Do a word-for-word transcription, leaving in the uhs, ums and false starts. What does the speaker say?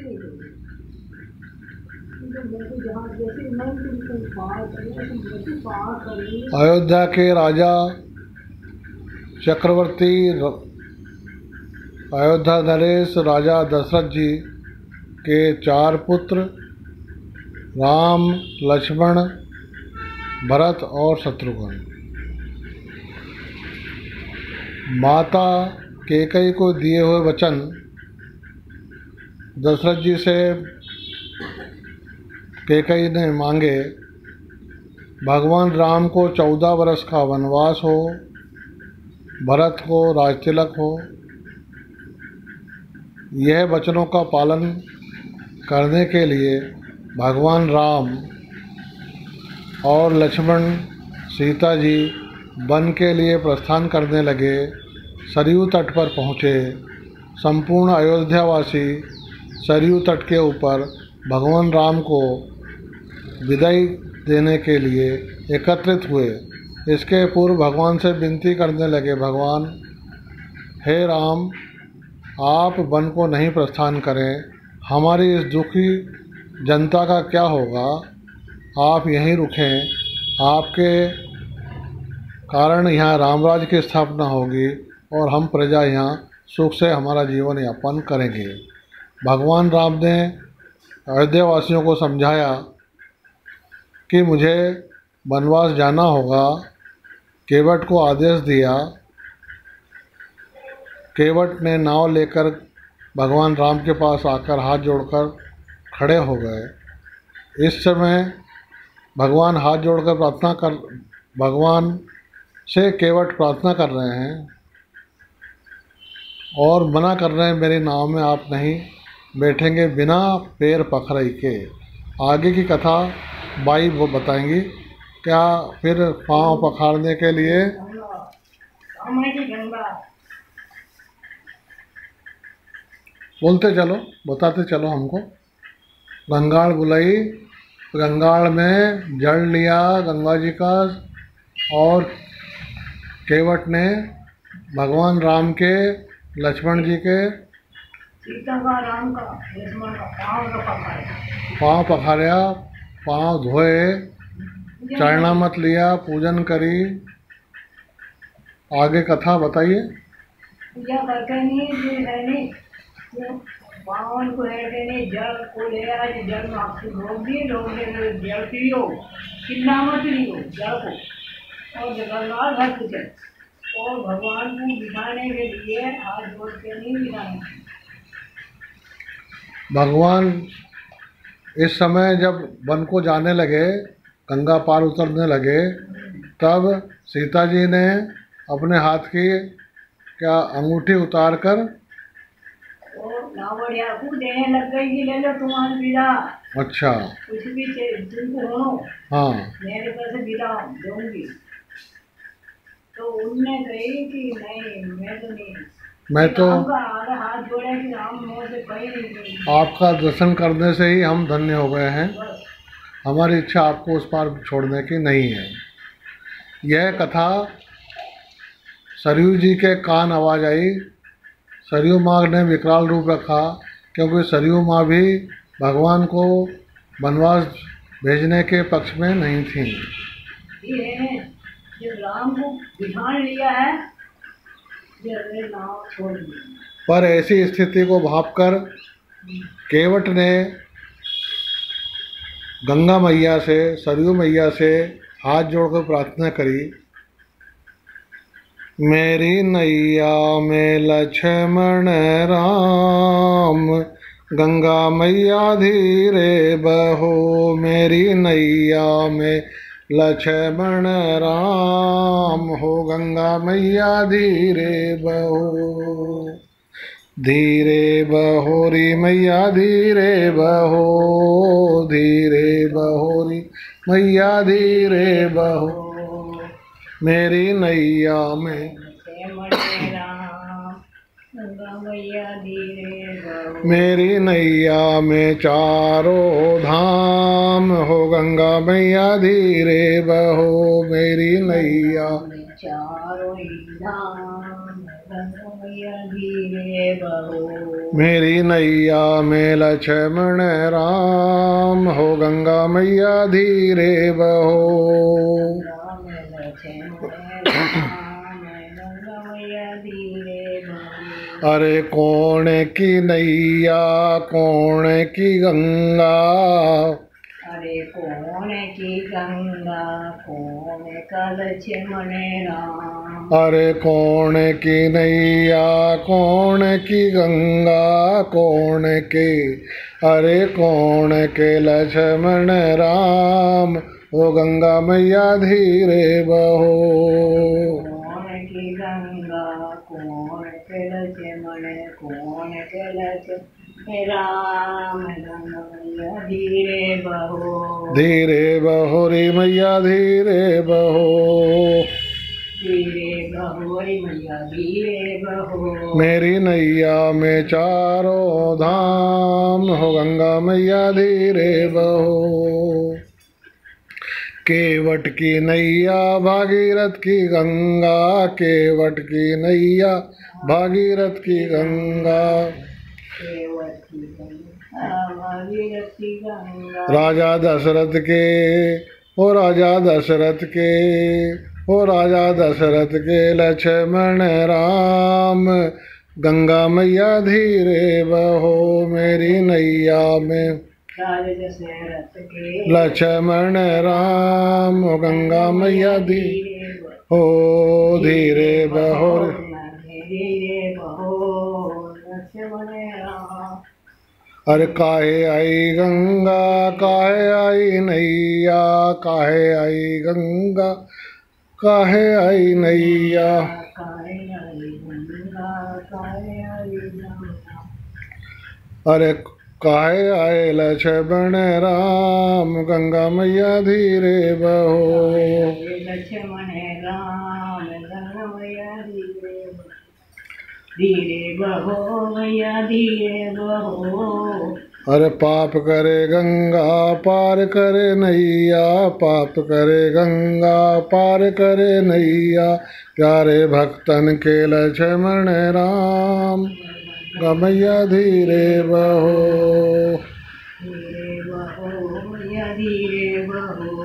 अयोध्या के राजा चक्रवर्ती अयोध्या नरेश राजा दशरथ जी के चार पुत्र राम, लक्ष्मण, भरत और शत्रुघ्न। माता कैकेयी को दिए हुए वचन दशरथ जी से कैकेयी ने मांगे। भगवान राम को चौदह वर्ष का वनवास हो, भरत को राजतिलक हो। यह वचनों का पालन करने के लिए भगवान राम और लक्ष्मण सीता जी वन के लिए प्रस्थान करने लगे। सरयू तट पर पहुँचे। संपूर्ण अयोध्यावासी सरयू तट के ऊपर भगवान राम को विदाई देने के लिए एकत्रित हुए। इसके पूर्व भगवान से विनती करने लगे, भगवान हे राम, आप वन को नहीं प्रस्थान करें, हमारी इस दुखी जनता का क्या होगा, आप यहीं रुकें। आपके कारण यहाँ रामराज की स्थापना होगी और हम प्रजा यहाँ सुख से हमारा जीवन यापन करेंगे। भगवान राम ने अयोध्या वासियों को समझाया कि मुझे वनवास जाना होगा। केवट को आदेश दिया। केवट ने नाव लेकर भगवान राम के पास आकर हाथ जोड़कर खड़े हो गए। इस समय भगवान हाथ जोड़कर प्रार्थना कर भगवान से केवट प्रार्थना कर रहे हैं और मना कर रहे हैं, मेरी नाव में आप नहीं बैठेंगे बिना पैर पखरई के। आगे की कथा बाई वो बताएंगी। क्या फिर पाँव पखाड़ने के लिए बोलते चलो, बताते चलो हमको। गंगाड़ बुलाई, गंगाड़ में जल लिया गंगा जी का और केवट ने भगवान राम के, लक्ष्मण जी के, सीता का, राम का, लक्ष्मण का पाँव पखारा, पाँव पखारा, पाँव धोए, चरणामत लिया, पूजन करी। आगे कथा बताइए। पूजा करके नहीं है नहीं पावन को है नहीं, जल को ले आए, जल में आपको रोक दिए, रोक दिए जल पियो, किन्ना मत लियो जल को और गंगा घर पूछे और भगवान को बिठाने के लिए हाथ जोड़ के नहीं बिठाने। भगवान इस समय जब वन को जाने लगे, गंगा पार उतरने लगे, तब सीता जी ने अपने हाथ की क्या अंगूठी उतार कर और नावड़िया को देने लग गई कि ले लो तुम्हारी विदा। अच्छा, कुछ भी तुमको हो, हाँ, मेरे पास विदा दूंगी। तो उनने कही कि नहीं, मैं तो नहीं, मैं तो हाथ जोड़े कि राम मुझे कहीं नहीं, आपका दर्शन करने से ही हम धन्य हो गए हैं। हमारी इच्छा आपको उस पार छोड़ने की नहीं है। यह कथा सरयू जी के कान आवाज आई। सरयू माँ ने विकराल रूप रखा, क्योंकि सरयू माँ भी भगवान को वनवास भेजने के पक्ष में नहीं थी। जब राम को बिठान लिया है, नाव छोड़ दी। पर ऐसी स्थिति को भांपकर केवट ने गंगा मैया से, सरयू मैया से हाथ जोड़कर प्रार्थना करी, मेरी नैया में लक्ष्मण राम, गंगा मैया धीरे बहो, मेरी नैया में लक्ष्मण राम हो, गंगा मैया धीरे बहो, धीरे बहोरी मैया धीरे बहो, धीरे बहोरी मैया धीरे बहो, मेरी नैया में मेरी नैया में चारों धाम हो, गंगा मैया धीरे बहो, मेरी नैया चारों धाम मैया धीरे बहो। मेरी नैया में लक्ष्मण राम हो गंगा मैया धीरे बहो। राम लक्ष्मण राम गंगा मैया धीरे बहो। अरे कौन की नैया कौन की गंगा, अरे कौन की गंगा कौन का लक्ष्मण राम। अरे कौन की नैया कौन की गंगा कौन के, अरे कौन के लक्ष्मण राम ओ गंगा मैया धीरे बहो। कौन की गंगा कौन के लक्ष्मण कौन के लक्ष्मण राम गंगा मैया धीरे बहो। धीरे बहो रे मैया धीरे बहो। धीरे बहो रे मैया धीरे बहो। मेरी नैया में चारों धाम हो गंगा मैया धीरे बहो। केवट की नैया भागीरथ की गंगा, केवट की नैया भागीरथ की गंगा। राजा दशरथ के ओ राजा दशरथ के ओ राजा दशरथ के लक्ष्मण राम गंगा मैया धीरे बहो। मेरी नैया में राजा दशरथ के लक्ष्मण राम ओ गंगा मैया धीरे हो। धीरे बहो धीरे बहो लक्ष्मण राम। अरे काहे आई गंगा काहे आई नैया, काहे आई गंगा काहे आई नैया। काहे आई गंगा काहे आई गंगा। अरे काहे आए लक्ष्मण राम गंगा मैया धीरे बहो। लक्ष्मण राम गंगा मैया धीरे बहो। धीरे बहो मैया धीरे बहो। अरे पाप करे गंगा पार करे नैया, पाप करे गंगा पार करे नैया। प्यारे भक्तन के लक्ष्मण राम गंगा मैया धीरे बहो। धीरे बहो मैया धीरे बहो।